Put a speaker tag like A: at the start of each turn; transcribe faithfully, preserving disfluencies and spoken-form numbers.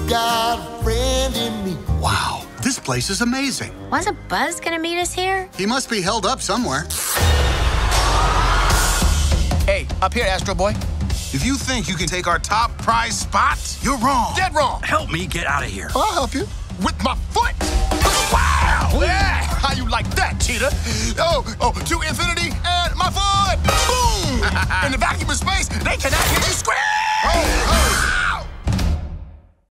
A: got a friend in me.
B: Wow, this place is amazing.
C: Wasn't Buzz gonna meet us here?
B: He must be held up somewhere.
D: Hey, up here, Astro Boy.
E: If you think you can take our top prize spot, you're wrong.
D: Dead wrong.
B: Help me get out of here.
E: I'll help you. With my foot. Wow! Yeah! How you like that, cheetah? Oh, oh, to infinity and my foot! Boom! In the back